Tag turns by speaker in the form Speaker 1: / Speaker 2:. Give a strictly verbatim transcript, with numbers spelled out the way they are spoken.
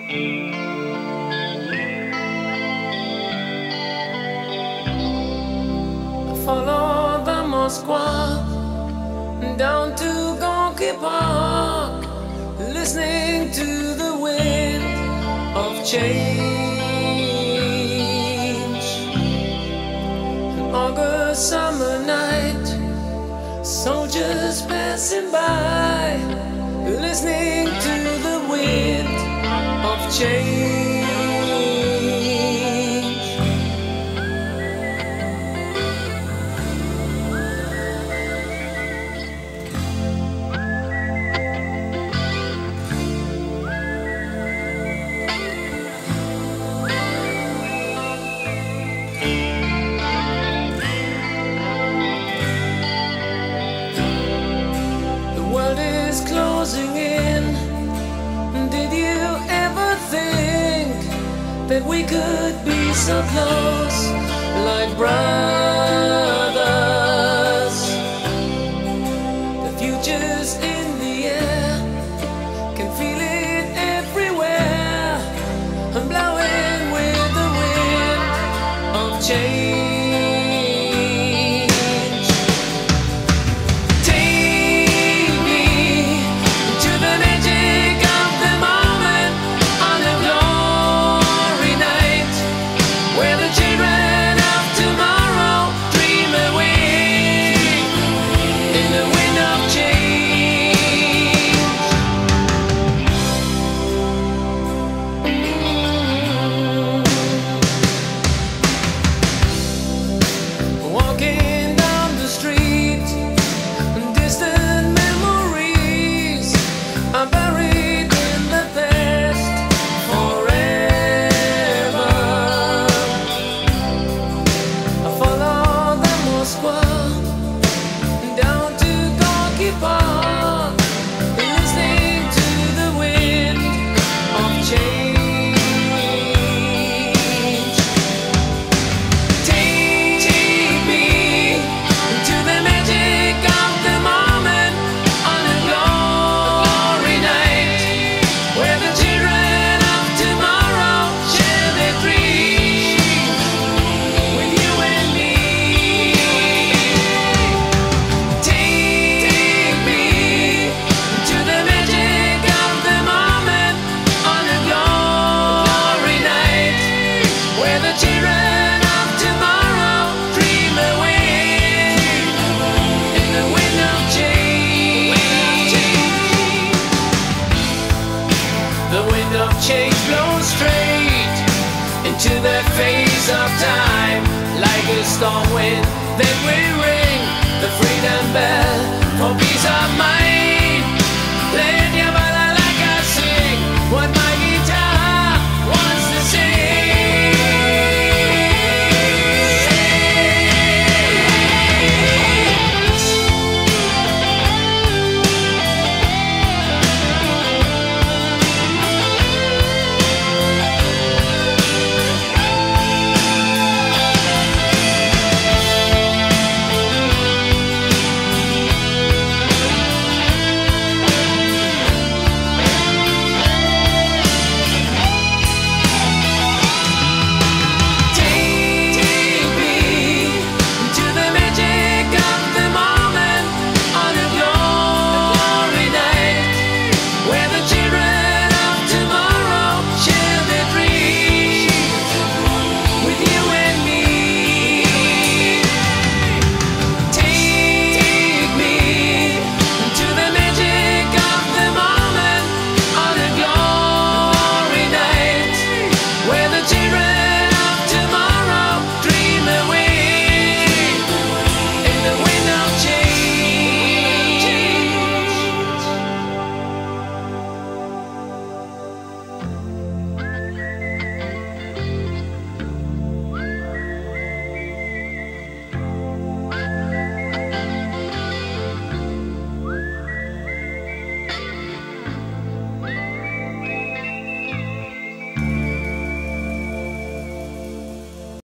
Speaker 1: Follow the Moskva down to Gorky Park, listening to the wind of change. An August summer night, soldiers passing by, listening to the wind of change. Closing in. Did you ever think that we could be so close, like brothers? The future's in the air, can feel it everywhere. I'm blowing with the wind of change. Change blows straight into the face of time, like a storm wind that will ring the freedom bell for peace of mind.